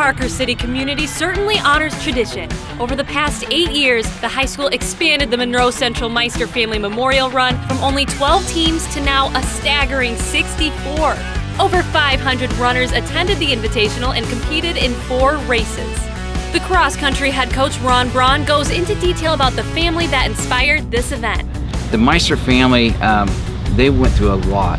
Parker City community certainly honors tradition. Over the past 8 years, the high school expanded the Monroe Central Meister Family Memorial Run from only 12 teams to now a staggering 64. Over 500 runners attended the Invitational and competed in 4 races. The cross-country head coach Ron Braun goes into detail about the family that inspired this event. The Meister family, they went through a lot.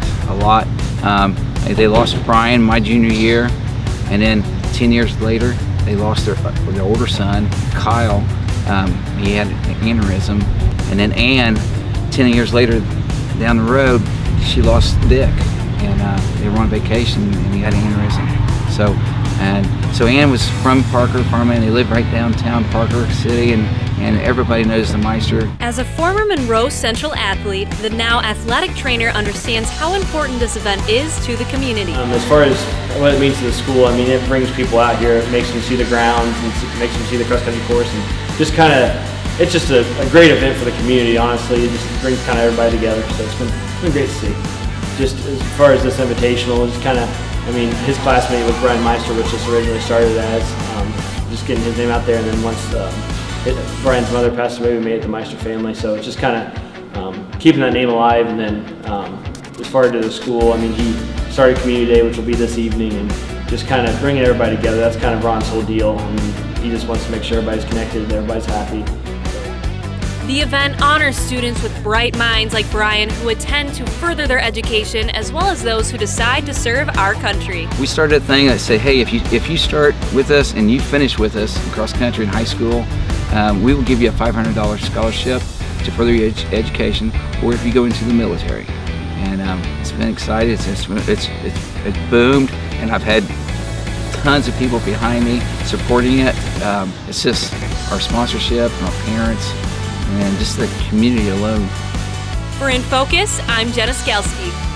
They lost Brian my junior year, and then 10 years later, they lost their older son, Kyle. He had an aneurysm. And then Ann, 10 years later, down the road, she lost Dick. And they were on vacation, and he had an aneurysm. So Ann was from Parker, Farmland. They lived right downtown Parker City, and everybody knows the Meister. As a former Monroe Central athlete, the now athletic trainer understands how important this event is to the community. As far as what it means to the school, I mean, it brings people out here. It makes them see the grounds, and makes them see the cross-country course, and just kind of, it's just a great event for the community, honestly. It just brings kind of everybody together, so it's been great to see. Just as far as this invitational, it's kind of, I mean, his classmate was Brian Meister, which this originally started as, just getting his name out there, and then once Brian's mother passed away, we made it the Meister family, so it's just kind of keeping that name alive. And then as far as the school, I mean, he started Community Day, which will be this evening, and just kind of bringing everybody together. That's kind of Ron's whole deal. I mean, he just wants to make sure everybody's connected and everybody's happy. The event honors students with bright minds like Brian who attend to further their education, as well as those who decide to serve our country. We started a thing that say, hey, if you start with us and you finish with us in cross country in high school, we will give you a $500 scholarship to further your education, or if you go into the military. And it's been exciting. It's boomed, and I've had tons of people behind me supporting it. It's just our sponsorship and our parents, and just the community alone. For In Focus, I'm Jenna Skalski.